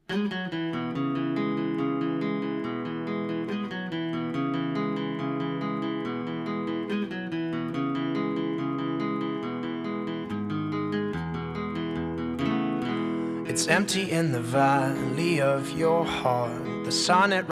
It's empty in the valley of your heart. The sun, it